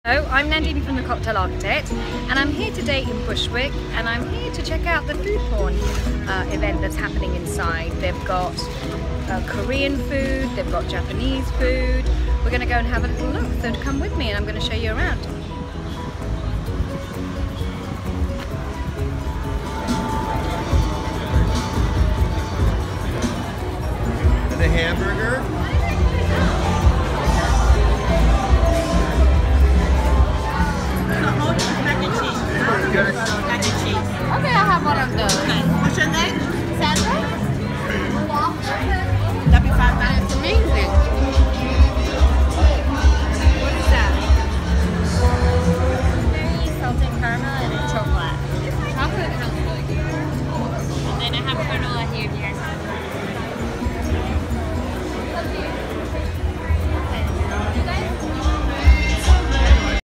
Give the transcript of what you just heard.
Hello, I'm Nandini from the Cocktail Architect, and I'm here today in Bushwick, and I'm here to check out the food porn event that's happening inside. They've got Korean food, they've got Japanese food. We're going to go and have a little look, so come with me and I'm going to show you around. The hamburger.